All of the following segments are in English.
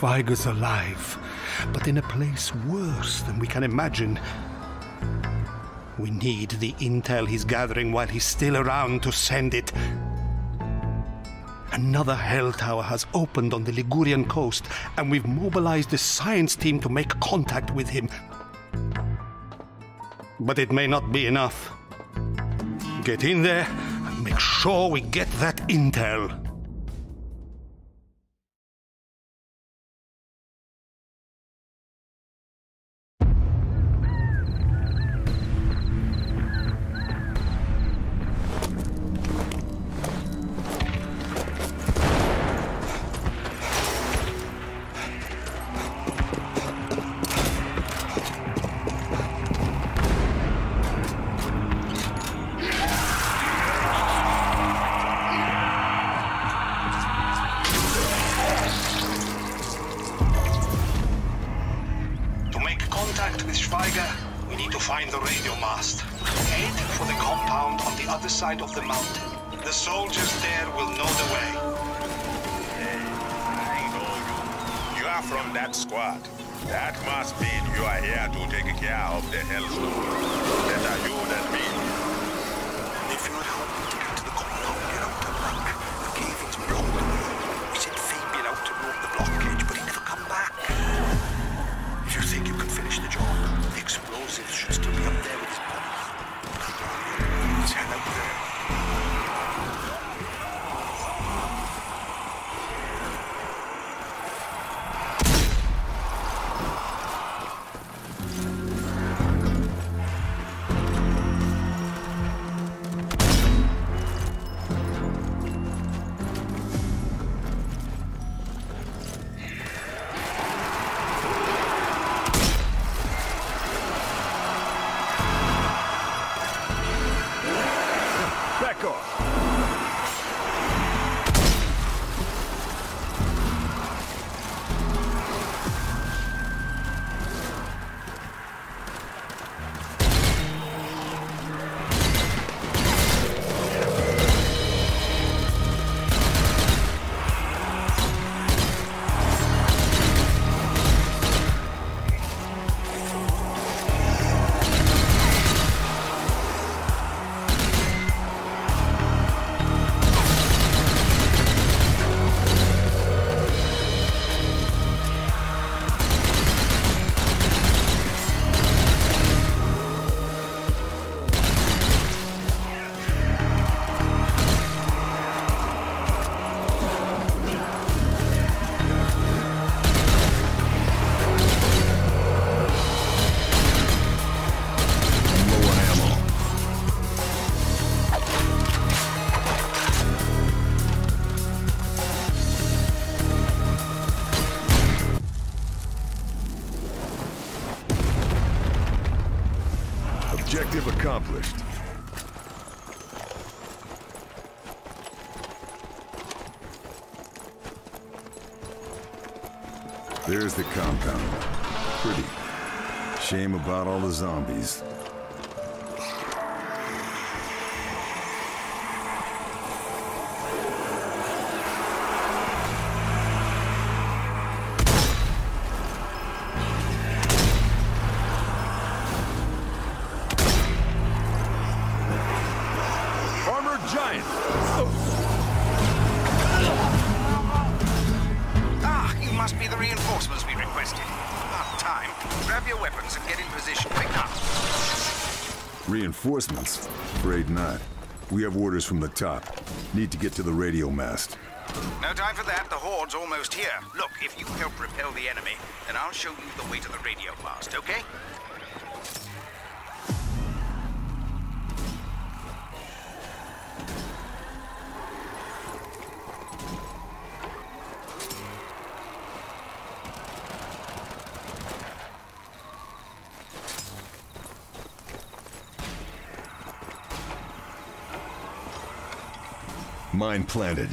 Schweiger's alive, but in a place worse than we can imagine. We need the intel he's gathering while he's still around to send it. Another Hell Tower has opened on the Ligurian coast, and we've mobilized the science team to make contact with him. But it may not be enough. Get in there and make sure we get that intel. We need to find the radio mast. Head for the compound on the other side of the mountain. The soldiers there will know the way. Hey, I know you. You are from that squad. That must mean you are here to take care of the Hellstorm. Better you than me. If you're helping to get to the compound, you're out of luck. The caving's blocked away. We sent Fabian out to blow up the blockage, but he never come back. If you think you can finish the job, the explosives should still be up there with his body. Let's head out there. Objective accomplished. There's the compound. Pretty. Shame about all the zombies. Must be the reinforcements we requested. About time. Grab your weapons and get in position quick now. Reinforcements? Afraid not. We have orders from the top. Need to get to the radio mast. No time for that. The Horde's almost here. Look, if you help repel the enemy, then I'll show you the way to the radio mast, okay? Mine planted.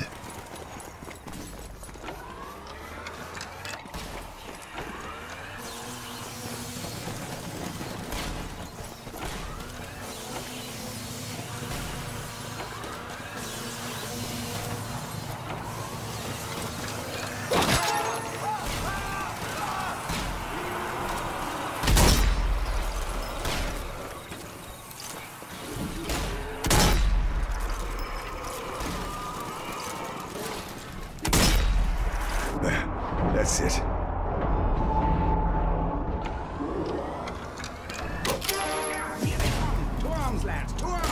hands! To arms!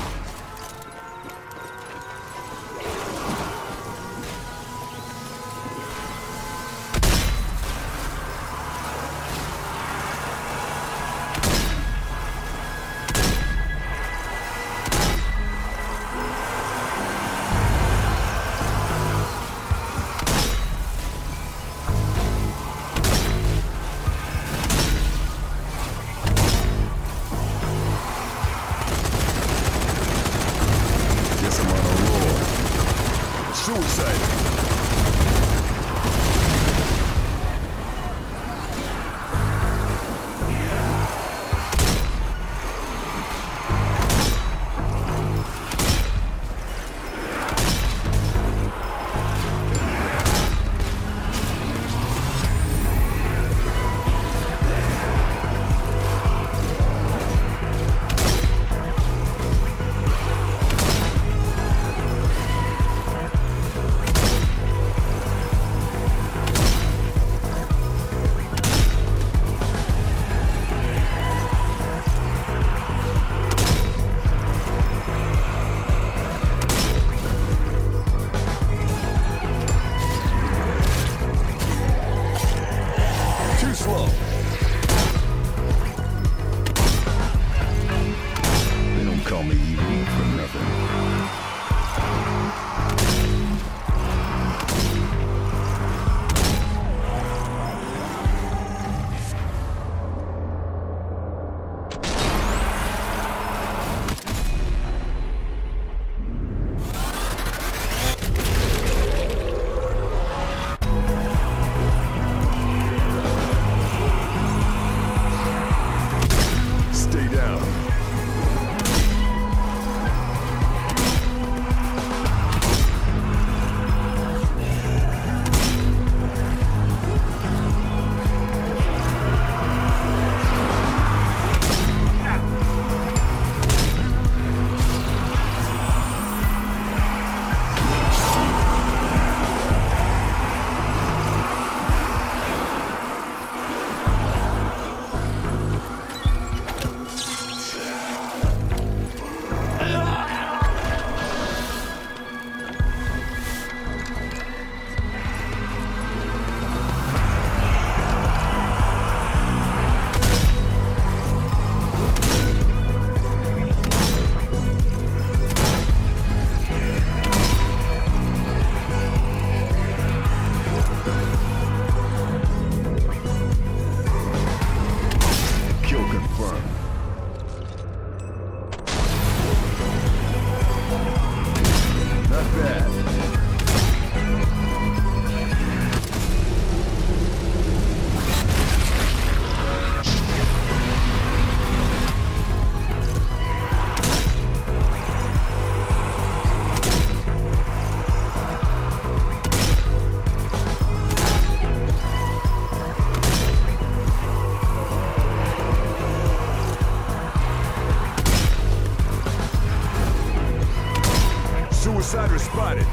Suicider spotted.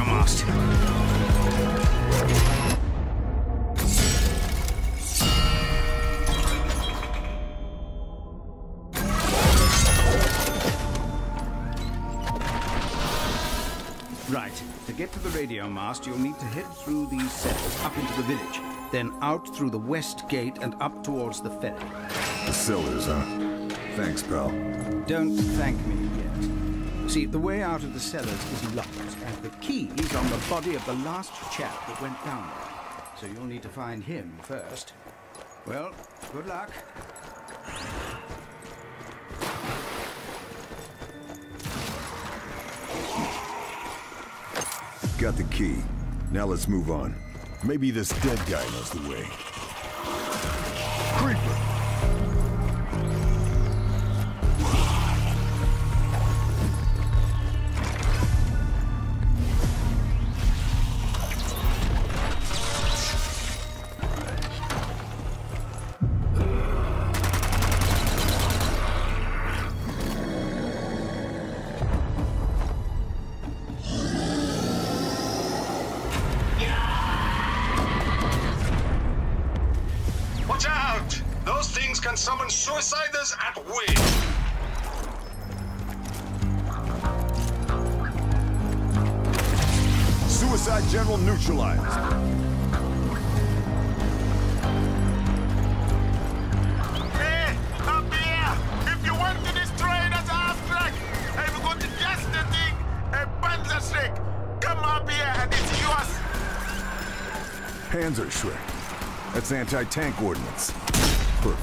mast. Right. To get to the radio mast, you'll need to head through these cells up into the village, then out through the west gate and up towards the ferry. The cellars, huh? Thanks, pal. Don't thank me yet. See, the way out of the cellars is locked, and the key's on the body of the last chap that went down there. So you'll need to find him first. Well, good luck. Got the key. Now let's move on. Maybe this dead guy knows the way. Creeper! Can summon suiciders at will. Suicide General neutralized. Hey, up here! If you want to destroy it as a track, I've got just the thing, a Panzerschreck. Come up here and it's yours. Panzerschreck. That's anti-tank ordnance. Perfect.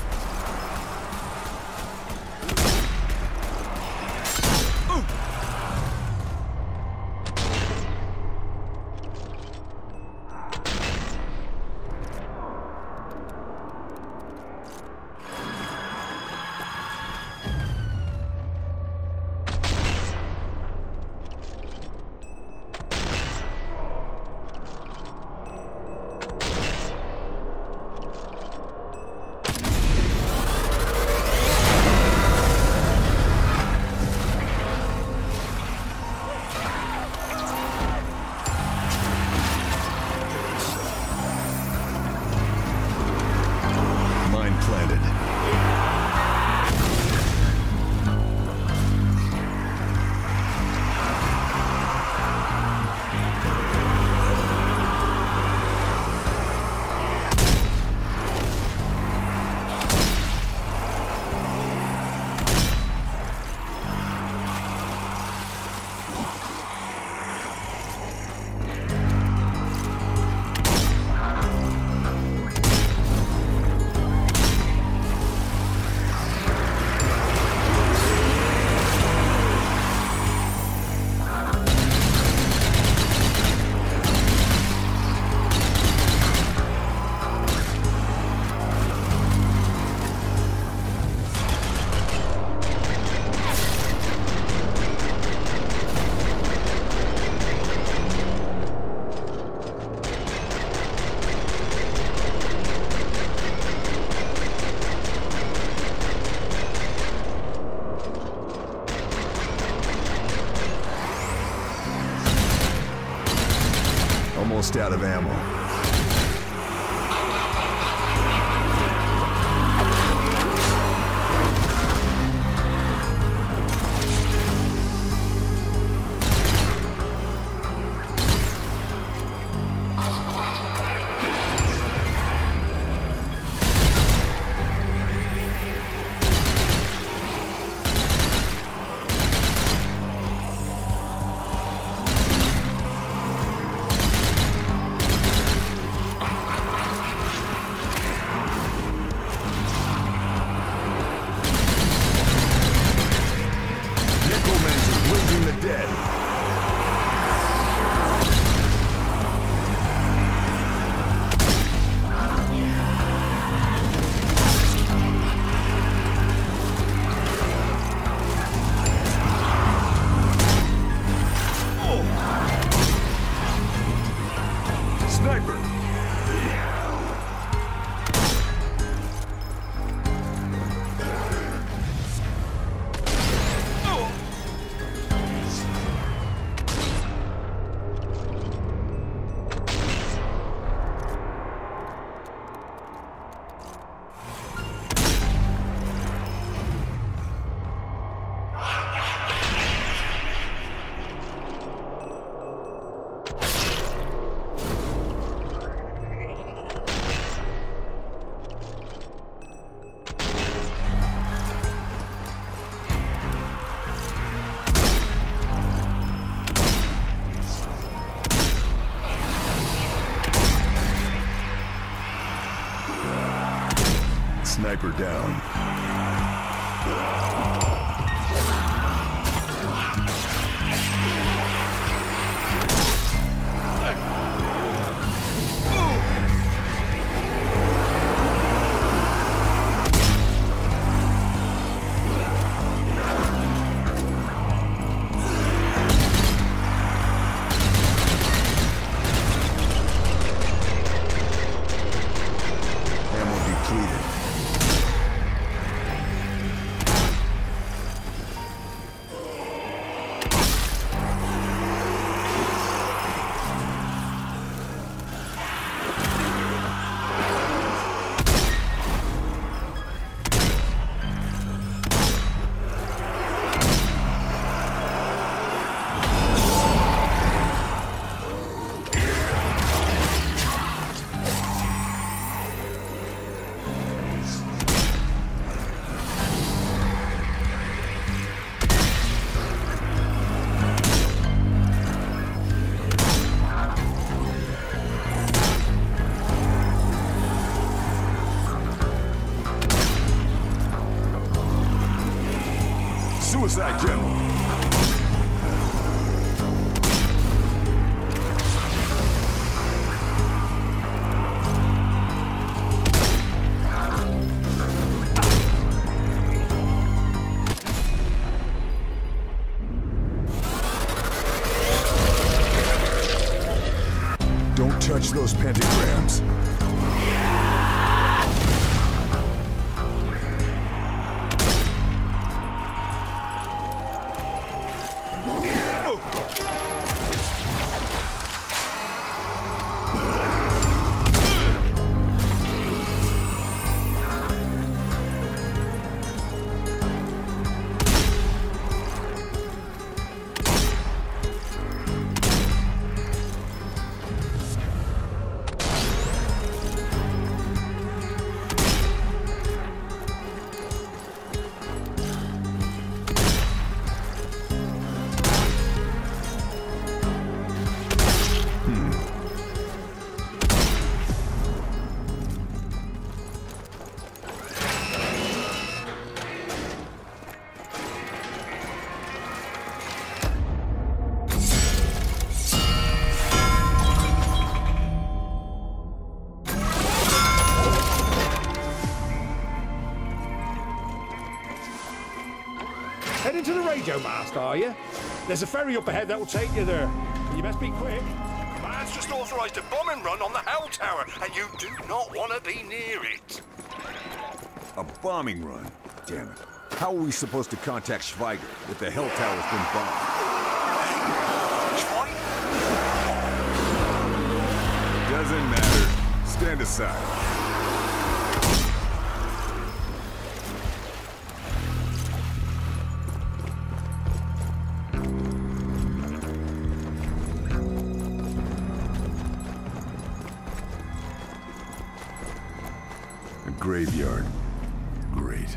Almost out of ammo. Sniper down. Suicide General. Don't touch those pentagrams. Heading to the radio mast, are you? There's a ferry up ahead that will take you there. You best be quick. Man's just authorised a bombing run on the Hell Tower, and you do not want to be near it. A bombing run? Damn it. How are we supposed to contact Schweiger if the Hell Tower's been bombed? Doesn't matter. Stand aside. A graveyard. Great.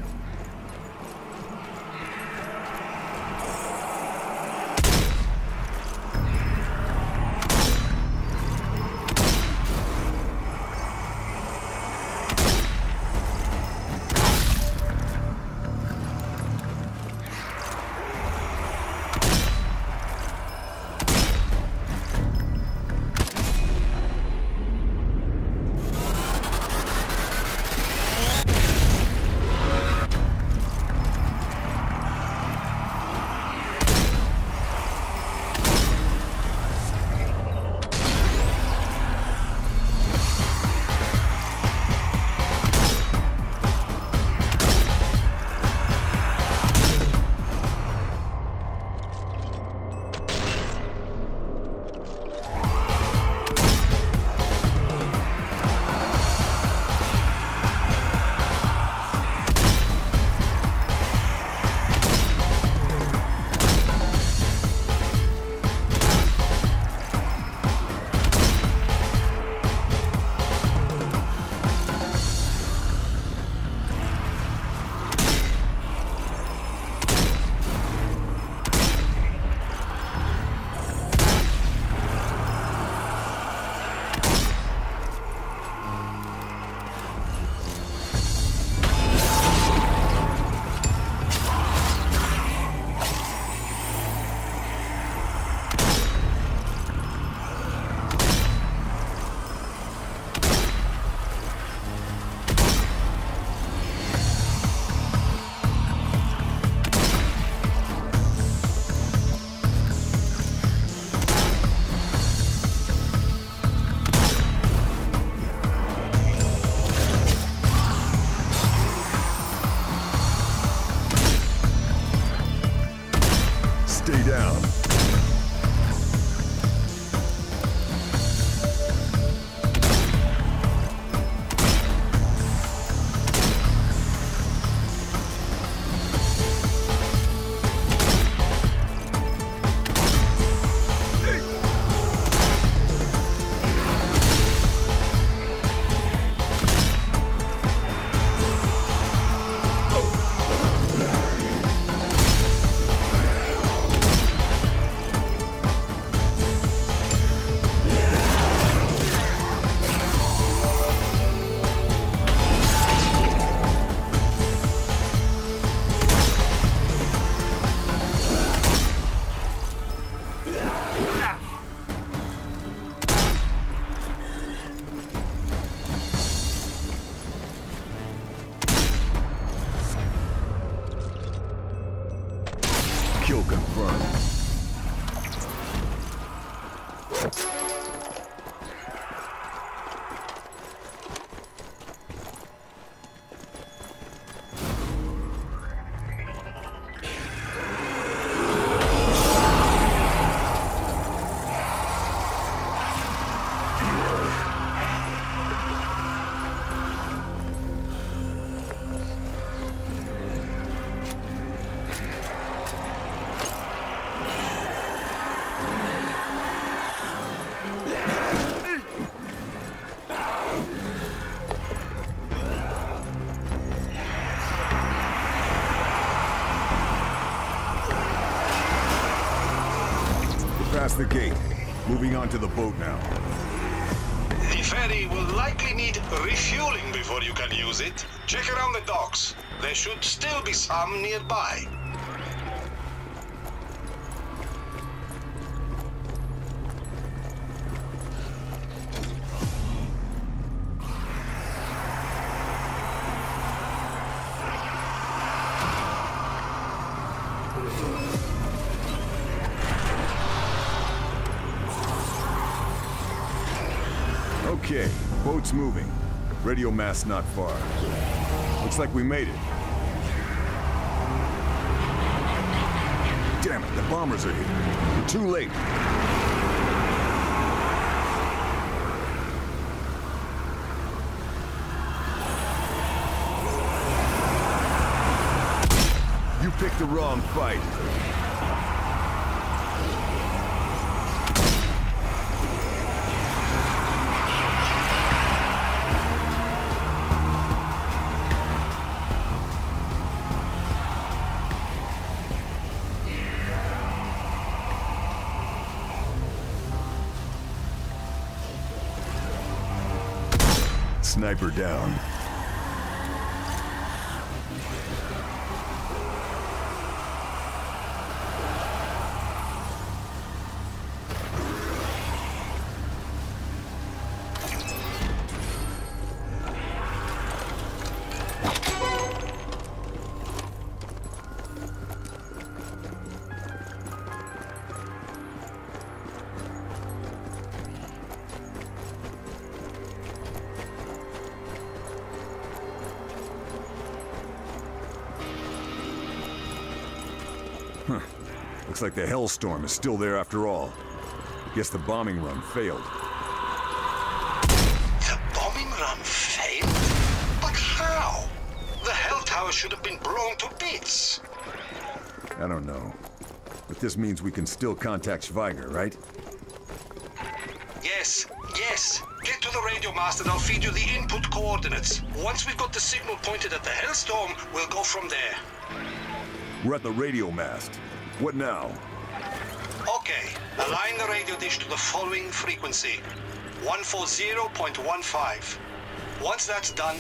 the gate. Moving on to the boat now. The ferry will likely need refueling before you can use it. Check around the docks. There should still be some nearby. Okay, boat's moving. Radio mast not far. Looks like we made it. Damn it, the bombers are here. We're too late. You picked the wrong fight. Sniper down. Huh. Looks like the Hellstorm is still there after all. Guess the bombing run failed. The bombing run failed? But how? The Hell Tower should have been blown to bits. I don't know. But this means we can still contact Schweiger, right? Yes. Get to the radio mast and I'll feed you the input coordinates. Once we've got the signal pointed at the Hellstorm, we'll go from there. We're at the radio mast. What now? Okay, align the radio dish to the following frequency. 140.15. Once that's done...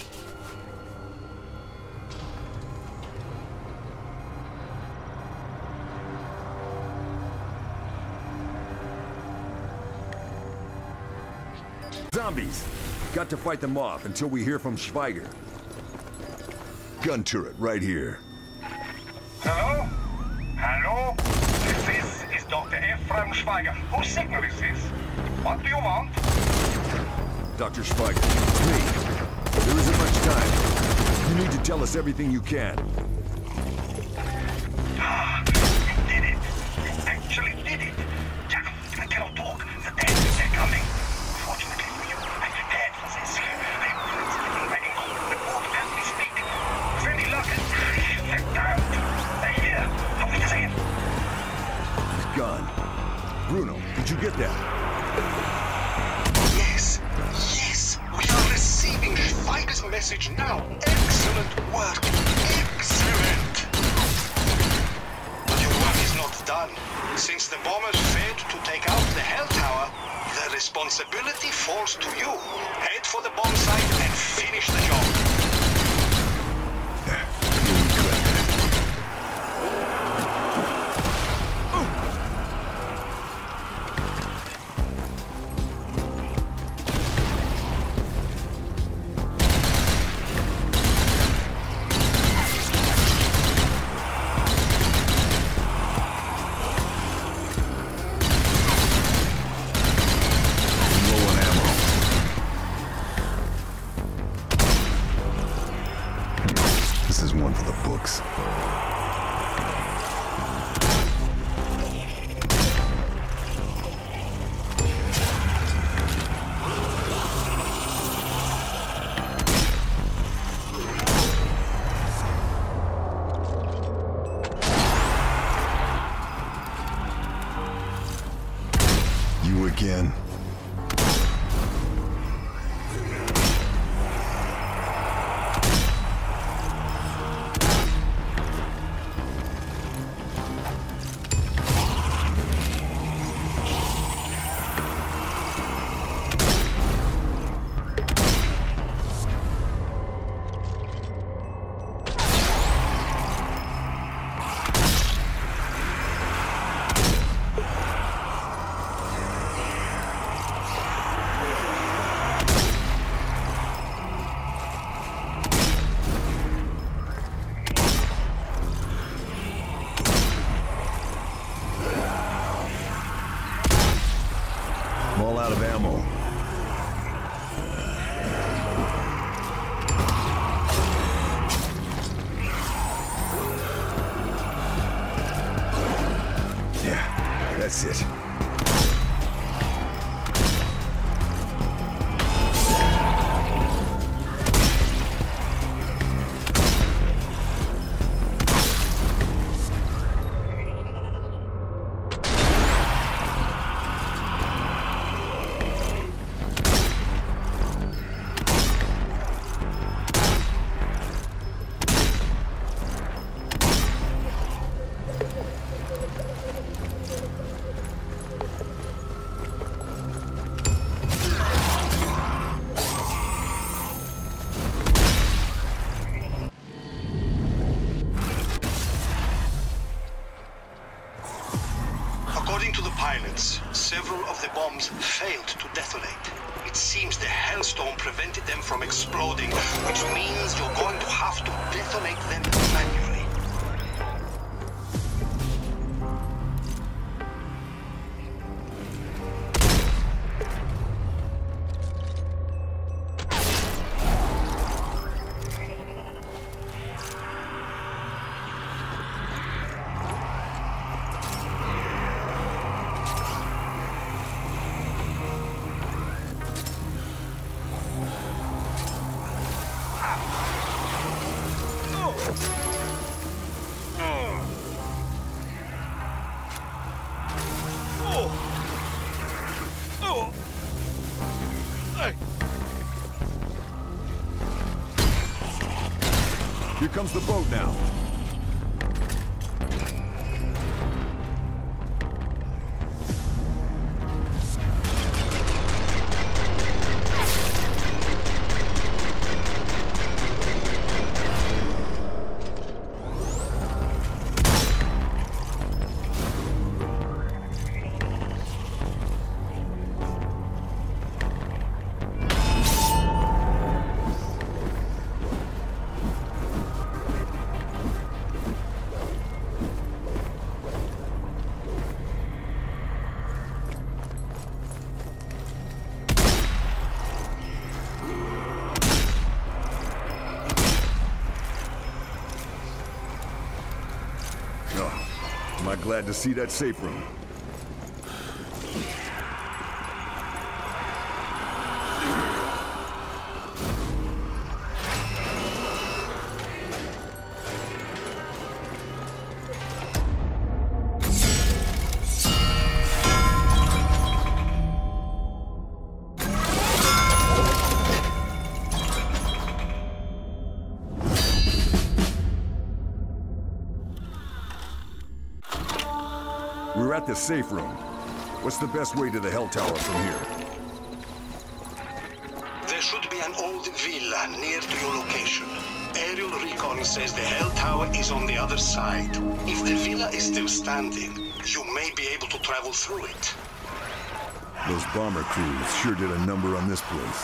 Zombies! Got to fight them off until we hear from Schweiger. Gun turret right here. Hello? Hello? This is Dr. Ephraim Schweiger. Whose signal is this? What do you want? Dr. Schweiger, it's me. There isn't much time. You need to tell us everything you can. You did it. You actually did it. Jack, I cannot talk. The dead, they're coming. Fortunately for you, I'm prepared for this. I'm ready. The boat as we speak. Very lucky. They're down. They're here. How we say it? He's gone. Bruno, did you get that? Yes. We are receiving Schweiger's message now. Excellent work. Excellent. But your work is not done. Since the bombers failed to take out the Hell Tower, the responsibility falls to you. Head for the bomb site and finish the job. This is one for the books. You again? detonate. It seems the Hellstone prevented them from exploding, which means you're going to have to detonate them manually. Here comes the boat now. Am I glad to see that safe room? We're at the safe room. What's the best way to the Hell Tower from here? There should be an old villa near to your location. Aerial recon says the Hell Tower is on the other side. If the villa is still standing, you may be able to travel through it. Those bomber crews sure did a number on this place.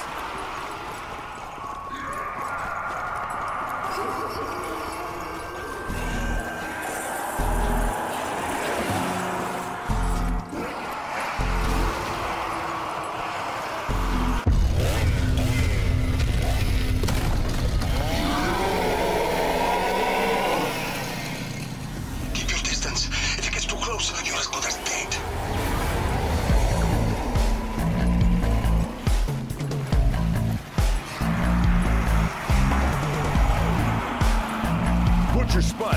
Butcher spotted.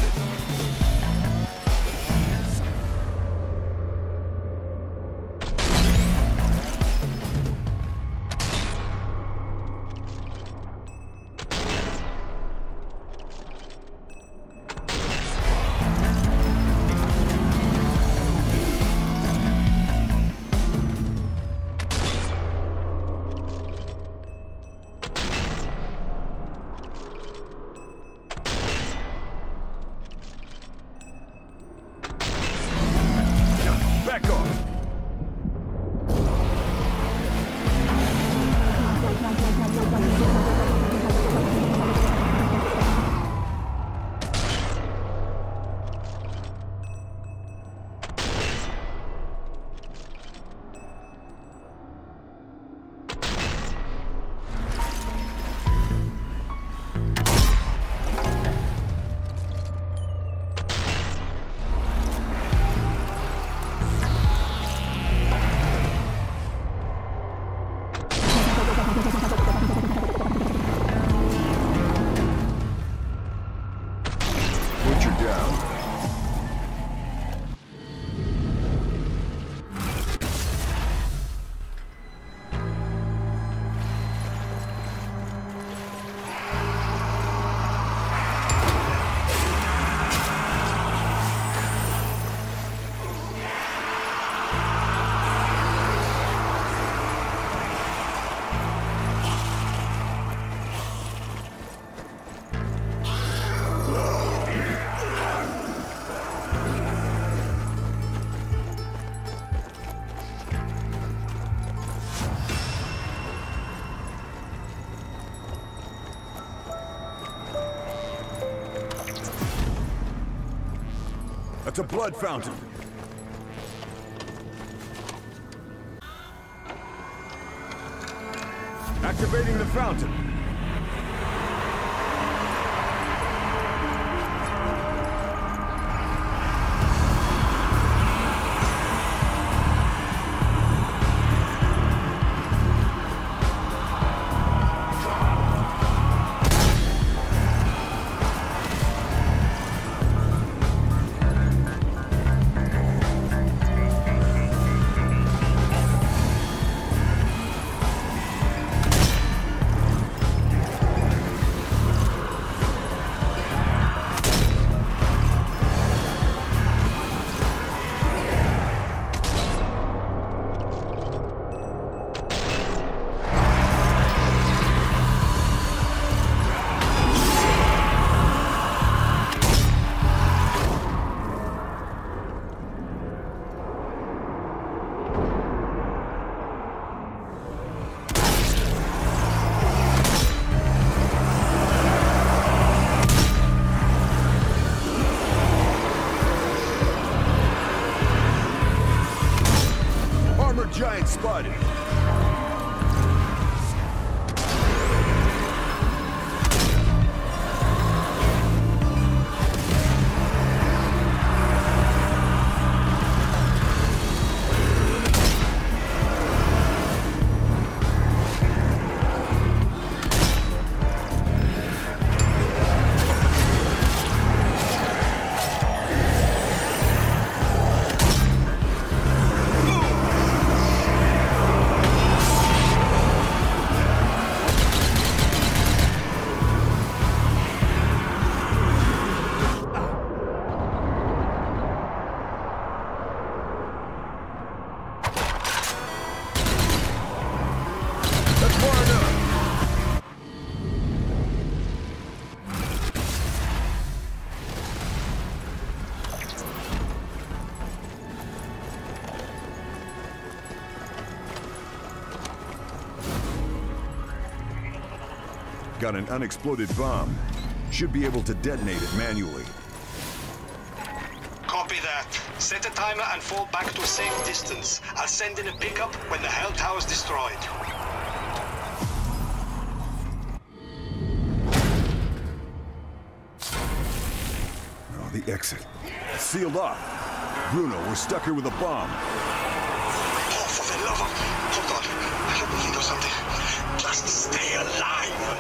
It's a blood fountain. Activating the fountain. Giant spotted. Got an unexploded bomb. Should be able to detonate it manually. Copy that. Set a timer and fall back to a safe distance. I'll send in a pickup when the Hell Tower's destroyed. Oh, the exit. Sealed off. Bruno, we're stuck here with a bomb. Oh, for the love of... Hold on. I hope we can do something. Just stay alive.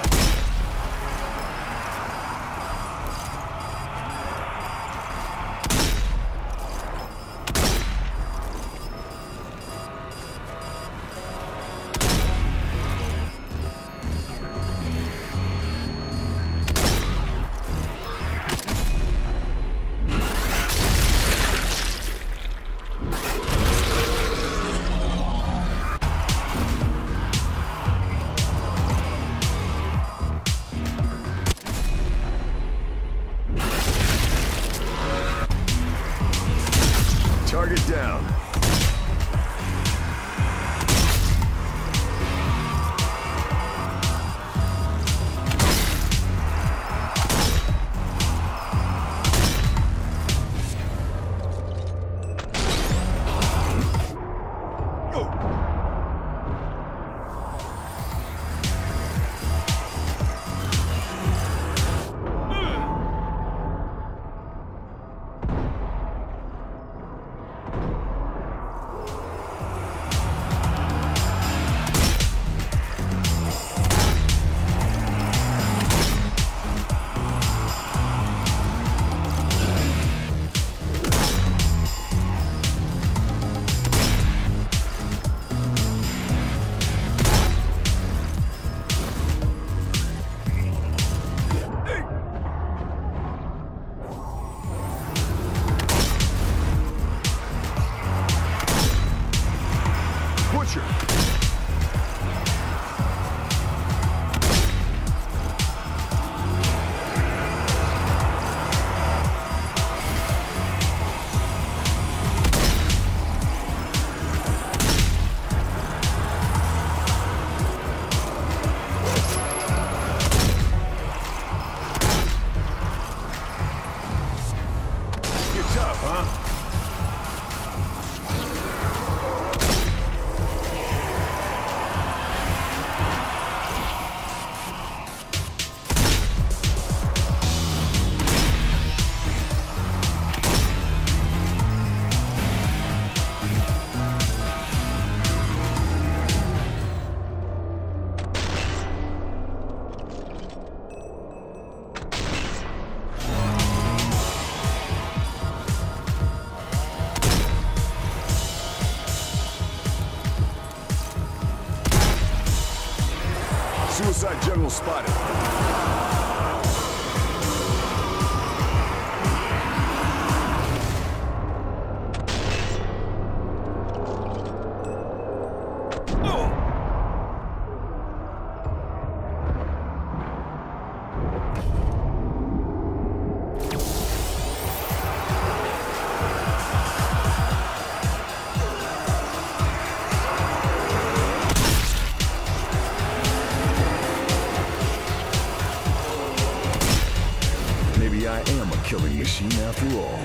Suicide General spotted. Maybe I am a killing machine after all.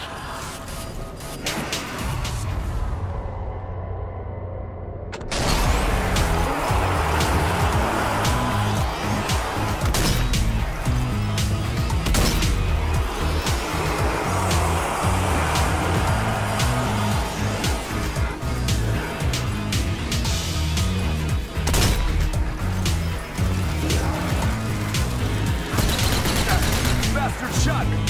Bastard shot me!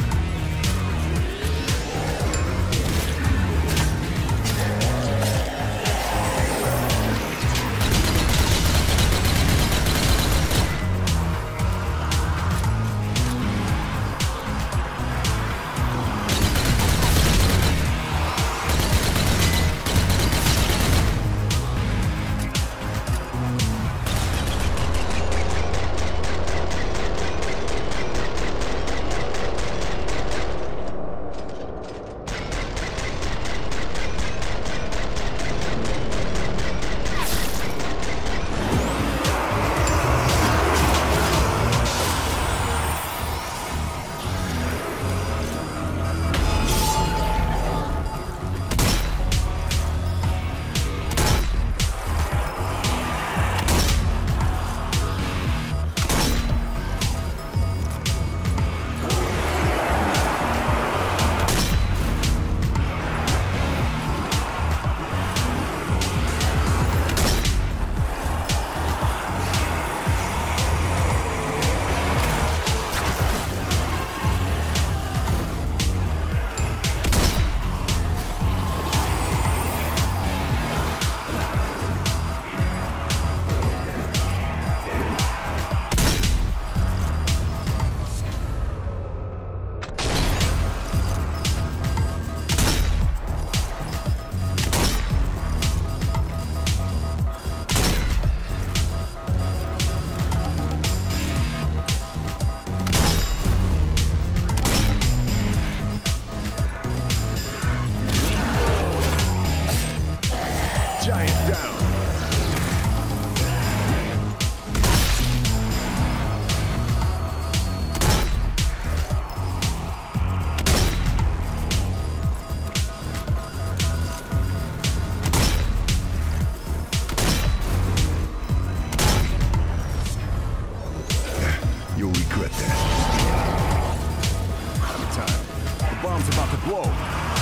Giant down. You'll regret that. Time. The bomb's about to blow.